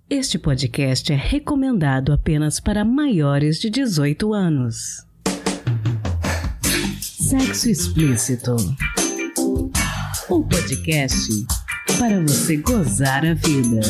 Este podcast é recomendado apenas para maiores de 18 anos. Sexo Explícito. Um podcast para você gozar a vida.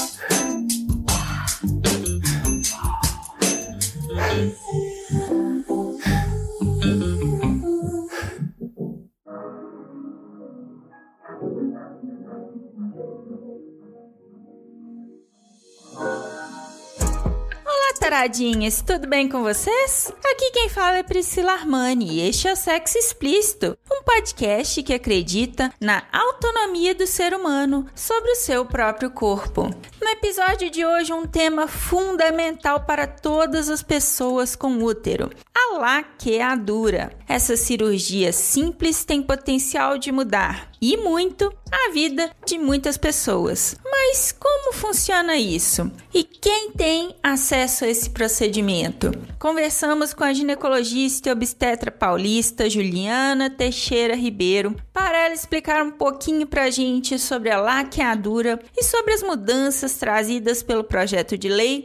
Taradinhas, tudo bem com vocês? Aqui quem fala é Priscila Armani e este é o Sexo Explícito, um podcast que acredita na autonomia do ser humano sobre o seu próprio corpo. No episódio de hoje, um tema fundamental para todas as pessoas com útero: a laqueadura. Essa cirurgia simples tem potencial de mudar, e muito, a vida de muitas pessoas. Mas como funciona isso? E quem tem acesso a esse procedimento? Conversamos com a ginecologista e obstetra paulista Juliana Teixeira Ribeiro para ela explicar um pouquinho pra gente sobre a laqueadura e sobre as mudanças trazidas pelo projeto de lei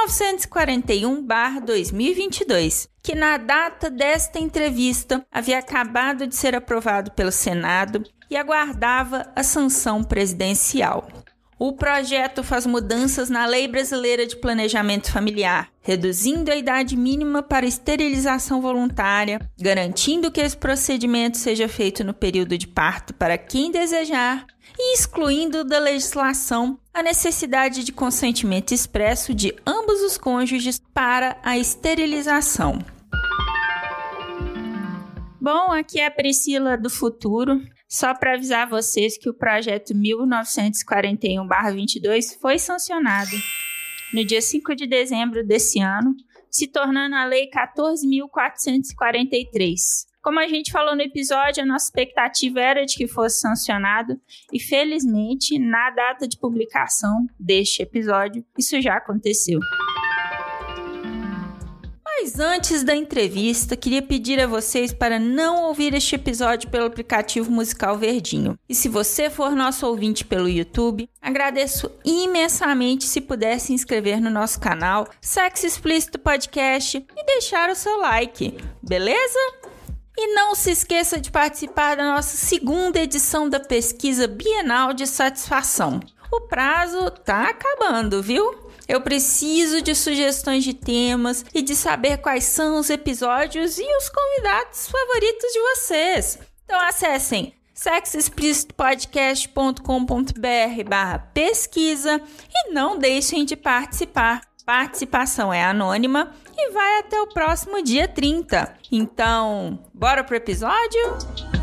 1941/2022. Que na data desta entrevista havia acabado de ser aprovado pelo Senado e aguardava a sanção presidencial. O projeto faz mudanças na Lei Brasileira de Planejamento Familiar, reduzindo a idade mínima para esterilização voluntária, garantindo que esse procedimento seja feito no período de parto para quem desejar e excluindo da legislação a necessidade de consentimento expresso de ambos os cônjuges para a esterilização. Bom, aqui é a Priscila do futuro. Só para avisar vocês que o projeto 1941/22 foi sancionado no dia 5 de dezembro desse ano, se tornando a Lei 14.443. Como a gente falou no episódio, a nossa expectativa era de que fosse sancionado e, felizmente, na data de publicação deste episódio, isso já aconteceu. Mas antes da entrevista, queria pedir a vocês para não ouvir este episódio pelo aplicativo musical Verdinho. E se você for nosso ouvinte pelo YouTube, agradeço imensamente se puder se inscrever no nosso canal Sexo Explícito Podcast e deixar o seu like, beleza? E não se esqueça de participar da nossa segunda edição da pesquisa Bienal de Satisfação. O prazo tá acabando, viu? Eu preciso de sugestões de temas e de saber quais são os episódios e os convidados favoritos de vocês. Então acessem sexoexplicitopodcast.com.br/pesquisa e não deixem de participar. Participação é anônima e vai até o próximo dia 30. Então, bora pro episódio?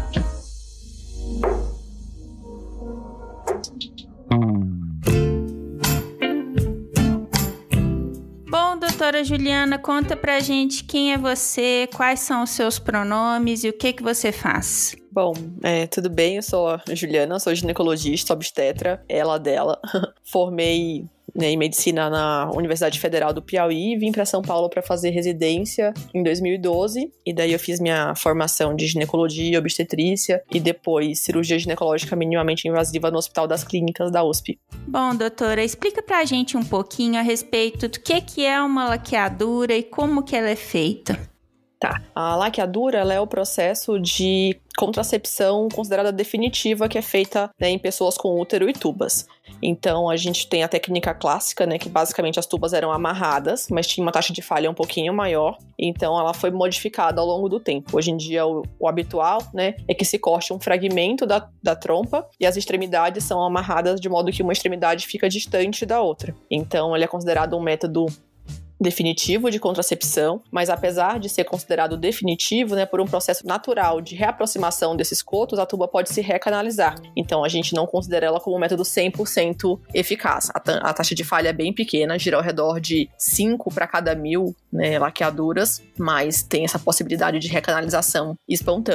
Bom, doutora Juliana, conta pra gente quem é você, quais são os seus pronomes e o que você faz. Bom, tudo bem? Eu sou a Juliana, sou ginecologista, obstetra, ela dela. Formei em medicina na Universidade Federal do Piauí e vim para São Paulo para fazer residência em 2012. E daí eu fiz minha formação de ginecologia, obstetrícia e depois cirurgia ginecológica minimamente invasiva no Hospital das Clínicas da USP. Bom, doutora, explica pra gente um pouquinho a respeito do que é uma laqueadura e como que ela é feita. Tá. A laqueadura ela é o processo de contracepção considerada definitiva que é feita, em pessoas com útero e tubas. Então, a gente tem a técnica clássica, que basicamente as tubas eram amarradas, mas tinha uma taxa de falha um pouquinho maior. Então, ela foi modificada ao longo do tempo. Hoje em dia, o habitual, é que se corte um fragmento da trompa e as extremidades são amarradas de modo que uma extremidade fica distante da outra. Então, ele é considerado um método definitivo de contracepção, mas apesar de ser considerado definitivo, por um processo natural de reaproximação desses cotos, a tuba pode se recanalizar. Então, a gente não considera ela como um método 100% eficaz. A taxa de falha é bem pequena, gira ao redor de 5 para cada 1.000 laqueaduras, mas tem essa possibilidade de recanalização espontânea.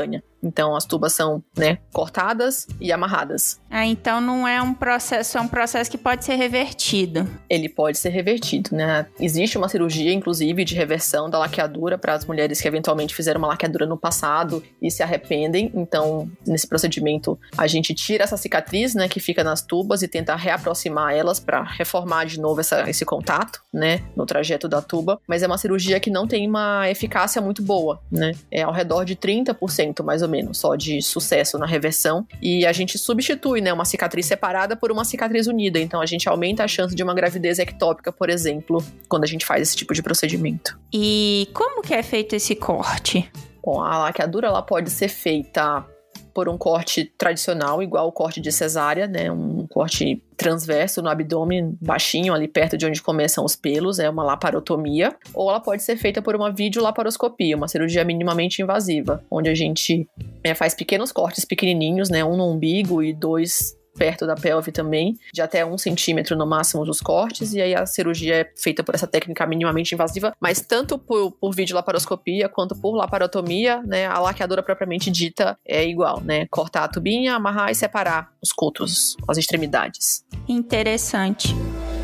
Então as tubas são, né, cortadas e amarradas. Então não é um processo, é um processo que pode ser revertido. Ele pode ser revertido, né? Existe uma cirurgia, inclusive, de reversão da laqueadura para as mulheres que eventualmente fizeram uma laqueadura no passado e se arrependem. Então, nesse procedimento, a gente tira essa cicatriz, né, que fica nas tubas e tenta reaproximar elas para reformar de novo esse contato, né, no trajeto da tuba. Mas é uma cirurgia que não tem uma eficácia muito boa, né? É ao redor de 30%, mais ou menos, só de sucesso na reversão. E a gente substitui, né, uma cicatriz separada por uma cicatriz unida. Então, a gente aumenta a chance de uma gravidez ectópica, por exemplo, quando a gente faz esse tipo de procedimento. E como que é feito esse corte? Bom, a laqueadura ela pode ser feita por um corte tradicional, igual o corte de cesárea, né? Um corte transverso no abdômen, baixinho, ali perto de onde começam os pelos, é uma laparotomia. Ou ela pode ser feita por uma videolaparoscopia, uma cirurgia minimamente invasiva, onde a gente faz pequenos cortes pequenininhos, né? Um no umbigo e 2 perto da pelve também, de até 1 centímetro no máximo dos cortes, e aí a cirurgia é feita por essa técnica minimamente invasiva, mas tanto por videolaparoscopia quanto por laparotomia, né, a laqueadura propriamente dita é igual, né, cortar a tubinha, amarrar e separar os cultos, as extremidades. Interessante.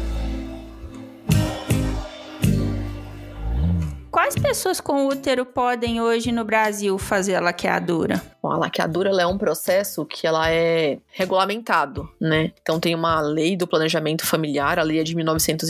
Quais pessoas com útero podem hoje no Brasil fazer a laqueadura? Bom, a laqueadura ela é um processo que ela é regulamentado, né? Então tem uma lei do planejamento familiar, a lei é de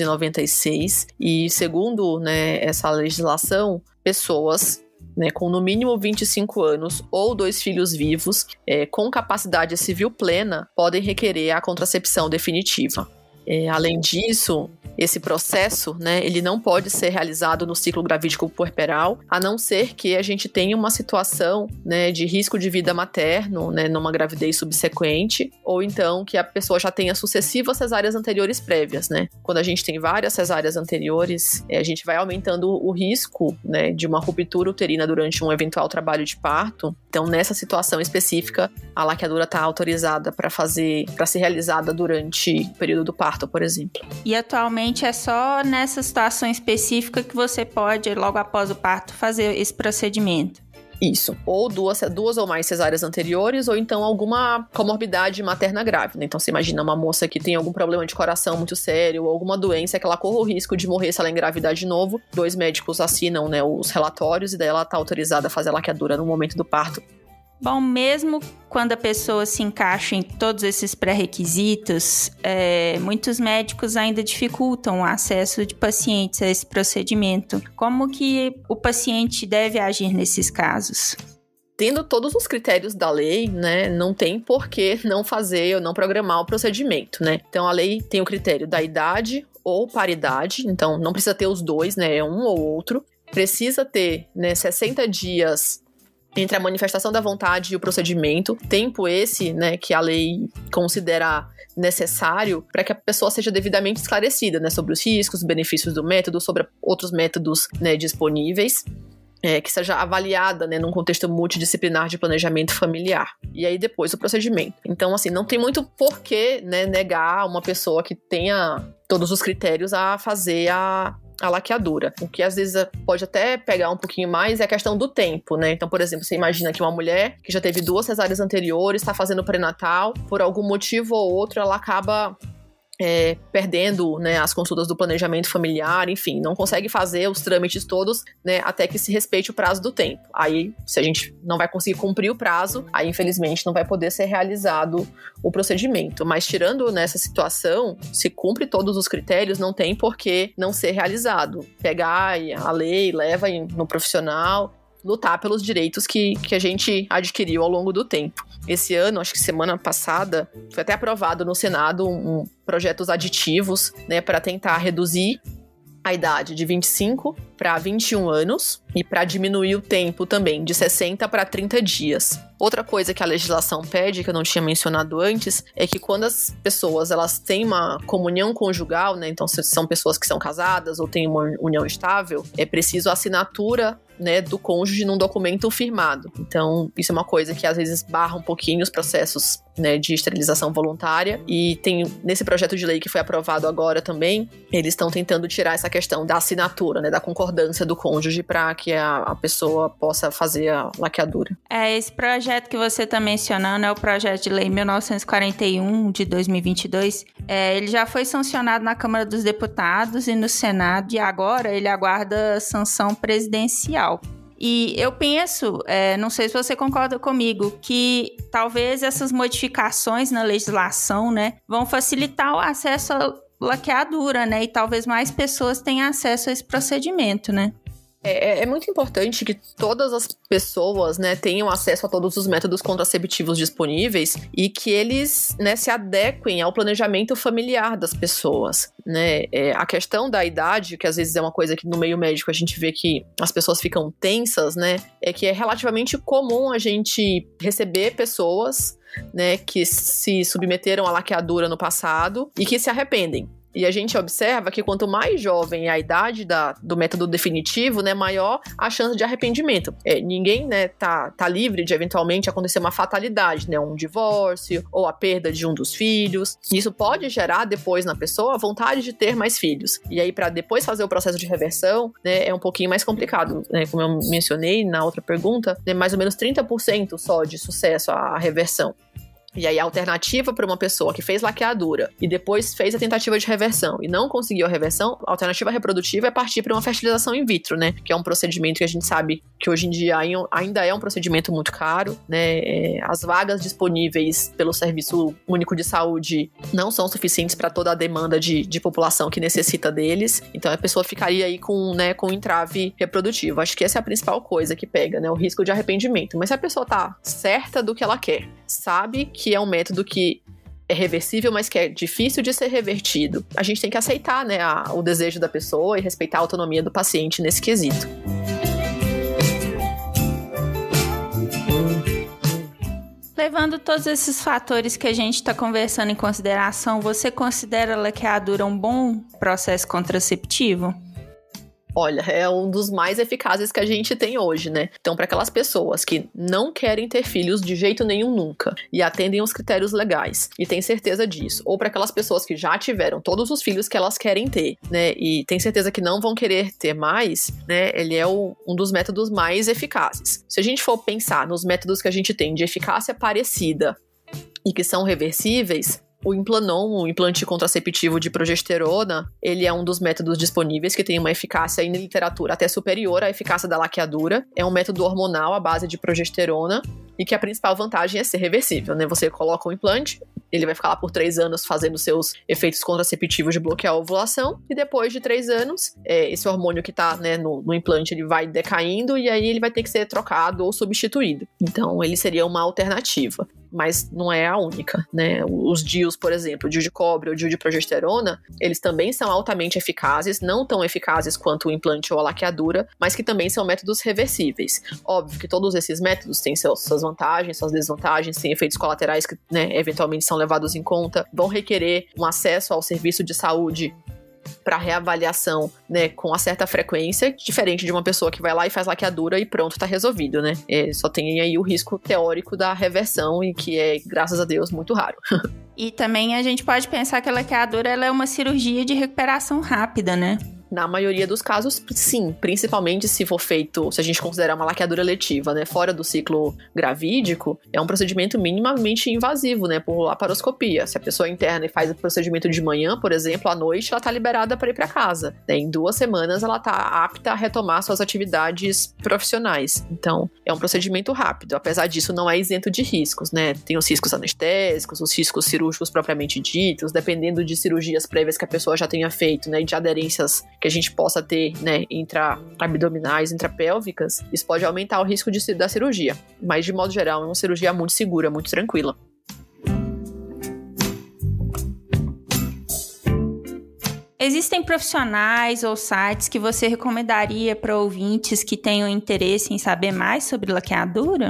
1996, e segundo, né, essa legislação, pessoas, né, com no mínimo 25 anos ou 2 filhos vivos, com capacidade civil plena, podem requerer a contracepção definitiva. Além disso, esse processo, né, ele não pode ser realizado no ciclo gravídico puerperal, a não ser que a gente tenha uma situação, né, de risco de vida materno, né, numa gravidez subsequente, ou então que a pessoa já tenha sucessivas cesáreas anteriores prévias, né. Quando a gente tem várias cesáreas anteriores, a gente vai aumentando o risco, né, de uma ruptura uterina durante um eventual trabalho de parto. Então, nessa situação específica, a laqueadura está autorizada para ser realizada durante o período do parto, por exemplo. E atualmente é só nessa situação específica que você pode, logo após o parto, fazer esse procedimento? Isso, ou duas ou mais cesáreas anteriores, ou então alguma comorbidade materna grávida. Então você imagina uma moça que tem algum problema de coração muito sério, ou alguma doença que ela corra o risco de morrer se ela engravidar de novo. 2 médicos assinam, né, os relatórios e daí ela está autorizada a fazer a laqueadura no momento do parto. Bom, mesmo quando a pessoa se encaixa em todos esses pré-requisitos, muitos médicos ainda dificultam o acesso de pacientes a esse procedimento. Como que o paciente deve agir nesses casos? Tendo todos os critérios da lei, né, não tem por que não fazer ou não programar o procedimento, né? Então, a lei tem o critério da idade ou paridade, então não precisa ter os dois, né, é um ou outro. Precisa ter, né, 60 dias entre a manifestação da vontade e o procedimento, tempo esse, né, que a lei considera necessário para que a pessoa seja devidamente esclarecida, né, sobre os riscos, os benefícios do método, sobre outros métodos, né, disponíveis, que seja avaliada, né, num contexto multidisciplinar de planejamento familiar. E aí depois o procedimento. Então, assim, não tem muito porquê, né, negar uma pessoa que tenha todos os critérios a fazer a laqueadura. O que às vezes pode até pegar um pouquinho mais é a questão do tempo, né? Então, por exemplo, você imagina que uma mulher que já teve 2 cesáreas anteriores, está fazendo pré-natal, por algum motivo ou outro, ela acaba perdendo, né, as consultas do planejamento familiar, enfim, não consegue fazer os trâmites todos, né, até que se respeite o prazo do tempo. Aí, se a gente não vai conseguir cumprir o prazo, aí infelizmente não vai poder ser realizado o procedimento. Mas tirando nessa situação, se cumpre todos os critérios, não tem por que não ser realizado. Pegar a lei, leva no profissional, lutar pelos direitos que a gente adquiriu ao longo do tempo. Esse ano, acho que semana passada, foi até aprovado no Senado projetos aditivos, né, para tentar reduzir a idade de 25 para 21 anos e para diminuir o tempo também, de 60 para 30 dias. Outra coisa que a legislação pede, que eu não tinha mencionado antes, é que quando as pessoas elas têm uma comunhão conjugal, né, então se são pessoas que são casadas ou têm uma união estável, é preciso a assinatura né, do cônjuge num documento firmado. Então, isso é uma coisa que às vezes barra um pouquinho os processos, né, de esterilização voluntária. E tem, nesse projeto de lei que foi aprovado agora também, eles estão tentando tirar essa questão da assinatura, né, da concordância do cônjuge para que a pessoa possa fazer a laqueadura. Esse projeto que você está mencionando é o projeto de lei 1941 de 2022. Ele já foi sancionado na Câmara dos Deputados e no Senado, e agora ele aguarda sanção presidencial. E eu penso, não sei se você concorda comigo, que talvez essas modificações na legislação, né, vão facilitar o acesso à laqueadura, né, e talvez mais pessoas tenham acesso a esse procedimento, né? É muito importante que todas as pessoas, né, tenham acesso a todos os métodos contraceptivos disponíveis e que eles, né, se adequem ao planejamento familiar das pessoas, né? A questão da idade, que às vezes é uma coisa que no meio médico a gente vê que as pessoas ficam tensas, né, é que é relativamente comum a gente receber pessoas, né, que se submeteram à laqueadura no passado e que se arrependem. E a gente observa que quanto mais jovem é a idade do método definitivo, né, maior a chance de arrependimento. Ninguém, né, tá livre de eventualmente acontecer uma fatalidade, né, um divórcio ou a perda de um dos filhos. Isso pode gerar depois na pessoa a vontade de ter mais filhos. E aí, para depois fazer o processo de reversão, né, é um pouquinho mais complicado. Né, como eu mencionei na outra pergunta, né, mais ou menos 30% só de sucesso à reversão. E aí a alternativa para uma pessoa que fez laqueadura e depois fez a tentativa de reversão e não conseguiu a reversão, a alternativa reprodutiva é partir para uma fertilização in vitro, né? Que é um procedimento que a gente sabe que hoje em dia ainda é um procedimento muito caro, né? As vagas disponíveis pelo Serviço Único de Saúde não são suficientes para toda a demanda de população que necessita deles. Então a pessoa ficaria aí com entrave reprodutivo. Acho que essa é a principal coisa que pega, né? O risco de arrependimento. Mas se a pessoa tá certa do que ela quer, sabe que é um método que é reversível, mas que é difícil de ser revertido, a gente tem que aceitar, né, o desejo da pessoa e respeitar a autonomia do paciente nesse quesito. Levando todos esses fatores que a gente está conversando em consideração, você considera a laqueadura um bom processo contraceptivo? Olha, é um dos mais eficazes que a gente tem hoje, né? Então, para aquelas pessoas que não querem ter filhos de jeito nenhum nunca e atendem os critérios legais e têm certeza disso, ou para aquelas pessoas que já tiveram todos os filhos que elas querem ter, né? E têm certeza que não vão querer ter mais, né? Ele é um dos métodos mais eficazes. Se a gente for pensar nos métodos que a gente tem de eficácia parecida e que são reversíveis, o Implanon, o implante contraceptivo de progesterona, ele é um dos métodos disponíveis que tem uma eficácia na literatura até superior à eficácia da laqueadura. É um método hormonal à base de progesterona e que a principal vantagem é ser reversível, né? Você coloca um implante, ele vai ficar lá por 3 anos fazendo seus efeitos contraceptivos de bloquear a ovulação e depois de 3 anos, esse hormônio que tá, né, no implante, ele vai decaindo e aí ele vai ter que ser trocado ou substituído. Então, ele seria uma alternativa, mas não é a única, né? Os DIUs, por exemplo, o DIU de cobre ou o DIU de progesterona, eles também são altamente eficazes, não tão eficazes quanto o implante ou a laqueadura, mas que também são métodos reversíveis. Óbvio que todos esses métodos têm suas vantagens, suas desvantagens, têm efeitos colaterais que, né, eventualmente são levados em conta, vão requerer um acesso ao serviço de saúde para reavaliação, né, com uma certa frequência, diferente de uma pessoa que vai lá e faz laqueadura e pronto, tá resolvido, né? Só tem aí o risco teórico da reversão e que é, graças a Deus, muito raro. E também a gente pode pensar que a laqueadura ela é uma cirurgia de recuperação rápida, né? Na maioria dos casos, sim, principalmente se for feito, se a gente considerar uma laqueadura letiva, né, fora do ciclo gravídico, é um procedimento minimamente invasivo, né, por laparoscopia. Se a pessoa interna e faz o procedimento de manhã, por exemplo, à noite ela tá liberada para ir para casa, né, em 2 semanas ela tá apta a retomar suas atividades profissionais. Então, é um procedimento rápido, apesar disso não é isento de riscos, né, tem os riscos anestésicos, os riscos cirúrgicos propriamente ditos, dependendo de cirurgias prévias que a pessoa já tenha feito, né, e de aderências que a gente possa ter, né, intra-abdominais, intrapélvicas, isso pode aumentar o risco da cirurgia. Mas, de modo geral, é uma cirurgia muito segura, muito tranquila. Existem profissionais ou sites que você recomendaria para ouvintes que tenham interesse em saber mais sobre laqueadura?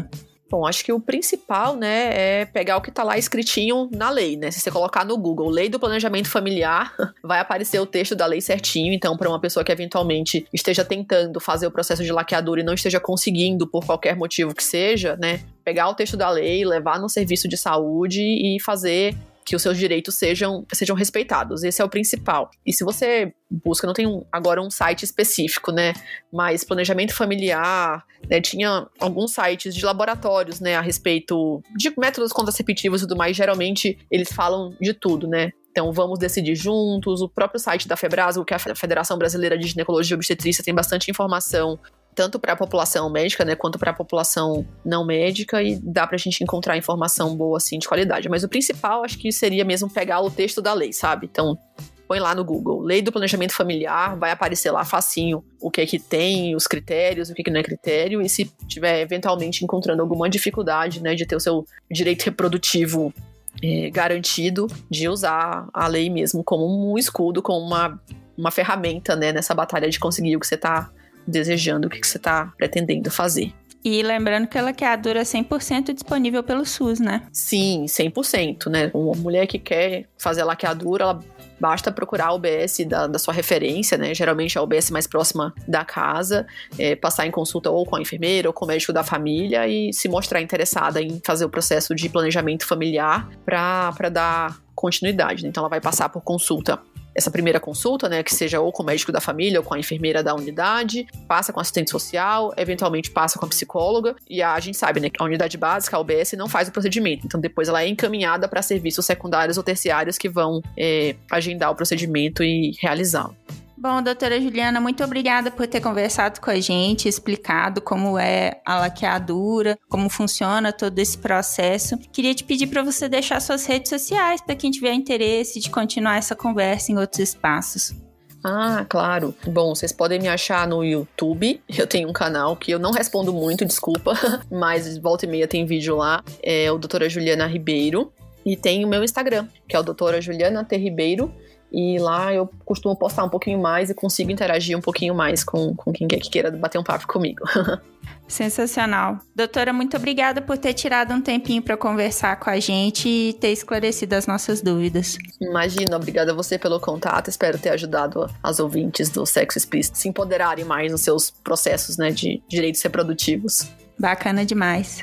Bom, acho que o principal, né, é pegar o que tá lá escritinho na lei, né? Se você colocar no Google, Lei do Planejamento Familiar, vai aparecer o texto da lei certinho. Então, para uma pessoa que eventualmente esteja tentando fazer o processo de laqueadura e não esteja conseguindo por qualquer motivo que seja, né, pegar o texto da lei, levar no serviço de saúde e fazer que os seus direitos sejam respeitados. Esse é o principal. E se você busca, não tem agora um site específico, né? Mas planejamento familiar, né? Tinha alguns sites de laboratórios, né? A respeito de métodos contraceptivos e tudo mais. Geralmente, eles falam de tudo, né? Então, vamos decidir juntos. O próprio site da FEBRASGO, que é a Federação Brasileira de Ginecologia e Obstetrícia, tem bastante informação, tanto para a população médica, né, quanto para a população não médica, e dá pra gente encontrar informação boa, assim, de qualidade. Mas o principal, acho que seria mesmo pegar o texto da lei, sabe? Então, põe lá no Google, Lei do Planejamento Familiar, vai aparecer lá facinho o que é que tem, os critérios, o que não é critério, e se tiver eventualmente encontrando alguma dificuldade, né, de ter o seu direito reprodutivo garantido, de usar a lei mesmo como um escudo, como uma ferramenta, né, nessa batalha de conseguir o que você tá desejando, o que você tá pretendendo fazer. E lembrando que a laqueadura é 100% disponível pelo SUS, né? Sim, 100%, né? Uma mulher que quer fazer a laqueadura, ela basta procurar a UBS da sua referência, né? Geralmente a UBS mais próxima da casa, passar em consulta ou com a enfermeira ou com o médico da família e se mostrar interessada em fazer o processo de planejamento familiar para dar continuidade, né? Então ela vai passar por consulta, essa primeira consulta, né, que seja ou com o médico da família ou com a enfermeira da unidade, passa com a assistente social, eventualmente passa com a psicóloga, e a gente sabe, né, que a unidade básica, a UBS, não faz o procedimento, então depois ela é encaminhada para serviços secundários ou terciários que vão agendar o procedimento e realizá-lo. Bom, doutora Juliana, muito obrigada por ter conversado com a gente, explicado como é a laqueadura, como funciona todo esse processo. Queria te pedir para você deixar suas redes sociais para quem tiver interesse de continuar essa conversa em outros espaços. Ah, claro. Bom, vocês podem me achar no YouTube. Eu tenho um canal que eu não respondo muito, desculpa, mas volta e meia tem vídeo lá. É o doutora Juliana Ribeiro. E tem o meu Instagram, que é o doutora Juliana T. Ribeiro. E lá eu costumo postar um pouquinho mais e consigo interagir um pouquinho mais com quem quer que queira bater um papo comigo. Sensacional. Doutora, muito obrigada por ter tirado um tempinho para conversar com a gente e ter esclarecido as nossas dúvidas. Imagina, obrigada a você pelo contato. Espero ter ajudado as ouvintes do Sexo Explícito a se empoderarem mais nos seus processos, né, de direitos reprodutivos. Bacana demais.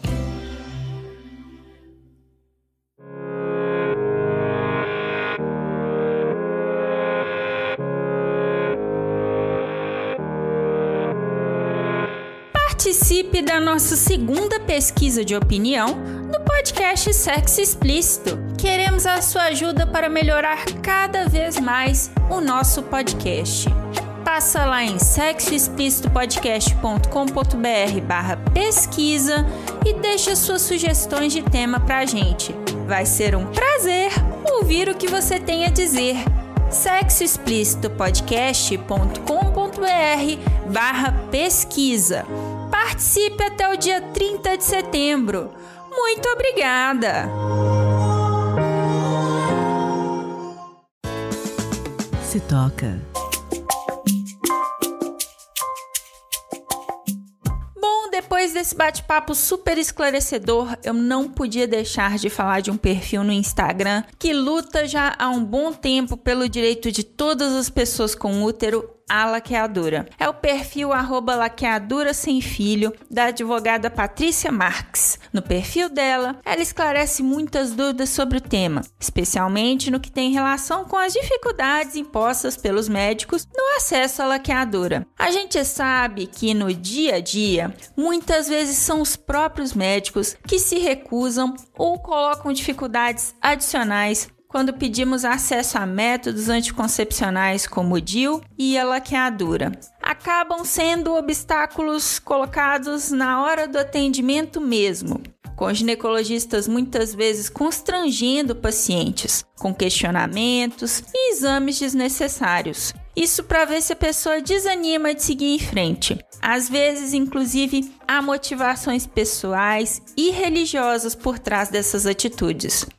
Participe da nossa segunda pesquisa de opinião no podcast Sexo Explícito. Queremos a sua ajuda para melhorar cada vez mais o nosso podcast. Passa lá em sexoexplicitopodcast.com.br/pesquisa e deixa suas sugestões de tema pra gente. Vai ser um prazer ouvir o que você tem a dizer. sexoexplicitopodcast.com.br/pesquisa. Participe até o dia 30 de setembro. Muito obrigada! Se toca. Depois desse bate-papo super esclarecedor, eu não podia deixar de falar de um perfil no Instagram que luta já há um bom tempo pelo direito de todas as pessoas com útero à laqueadura. É o perfil @laqueadurasemfilho da advogada Patrícia Marques. No perfil dela, ela esclarece muitas dúvidas sobre o tema, especialmente no que tem relação com as dificuldades impostas pelos médicos no acesso à laqueadura. A gente sabe que no dia a dia, muitas vezes são os próprios médicos que se recusam ou colocam dificuldades adicionais quando pedimos acesso a métodos anticoncepcionais como o DIU e a laqueadura. Acabam sendo obstáculos colocados na hora do atendimento mesmo, com ginecologistas muitas vezes constrangendo pacientes, com questionamentos e exames desnecessários. Isso para ver se a pessoa desanima de seguir em frente. Às vezes, inclusive, há motivações pessoais e religiosas por trás dessas atitudes.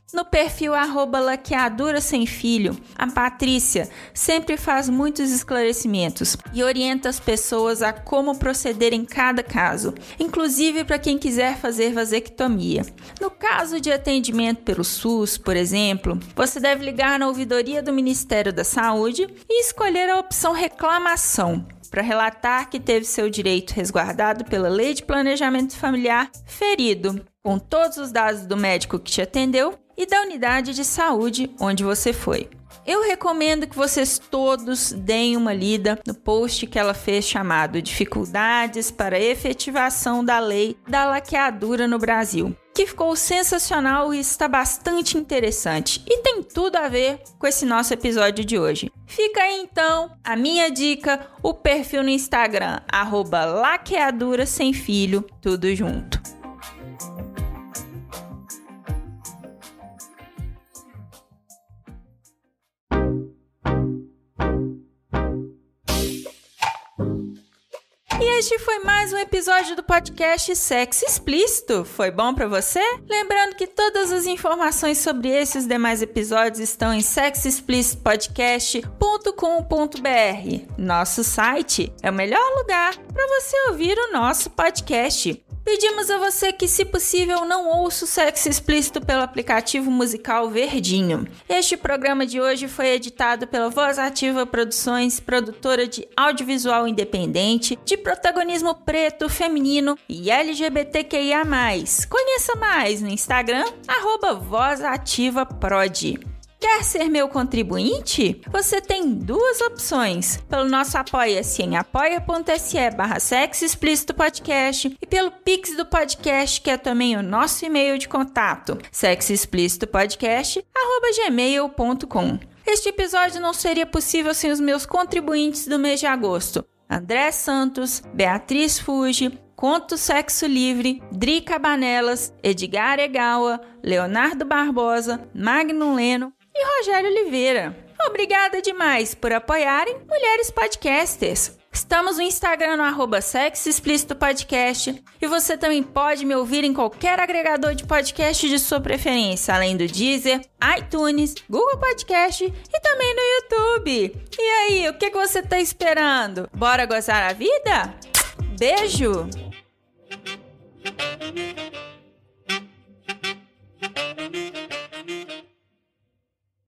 No perfil @laqueadurasemfilho, a Patrícia sempre faz muitos esclarecimentos e orienta as pessoas a como proceder em cada caso, inclusive para quem quiser fazer vasectomia. No caso de atendimento pelo SUS, por exemplo, você deve ligar na ouvidoria do Ministério da Saúde e escolher a opção reclamação, para relatar que teve seu direito resguardado pela Lei de Planejamento Familiar ferido, com todos os dados do médico que te atendeu e da unidade de saúde onde você foi. Eu recomendo que vocês todos deem uma lida no post que ela fez chamado Dificuldades para a Efetivação da Lei da Laqueadura no Brasil, que ficou sensacional e está bastante interessante e tem tudo a ver com esse nosso episódio de hoje. Fica aí então a minha dica, o perfil no Instagram, @laqueadurasemfilho, tudo junto. E este foi mais um episódio do podcast Sexo Explícito. Foi bom pra você? Lembrando que todas as informações sobre esses demais episódios estão em sexoexplicitopodcast.com.br. Nosso site é o melhor lugar para você ouvir o nosso podcast. Pedimos a você que, se possível, não ouça o Sexo Explícito pelo aplicativo musical Verdinho. Este programa de hoje foi editado pela Voz Ativa Produções, produtora de audiovisual independente, de protagonismo preto, feminino e LGBTQIA+. Conheça mais no Instagram, @VozAtivaProd. Quer ser meu contribuinte? Você tem duas opções. Pelo nosso Apoia-se em apoia.se/Sexo Explícito Podcast e pelo Pix do podcast, que é também o nosso e-mail de contato, sexoexplicitopodcast@gmail.com. Este episódio não seria possível sem os meus contribuintes do mês de agosto: André Santos, Beatriz Fuji, Conto Sexo Livre, Dri Cabanelas, Edgar Egawa, Leonardo Barbosa, Magnum Leno e Rogério Oliveira. Obrigada demais por apoiarem Mulheres Podcasters. Estamos no Instagram no @Sexo Explícito Podcast e você também pode me ouvir em qualquer agregador de podcast de sua preferência, além do Deezer, iTunes, Google Podcast e também no YouTube. E aí, o que você está esperando? Bora gozar a vida? Beijo!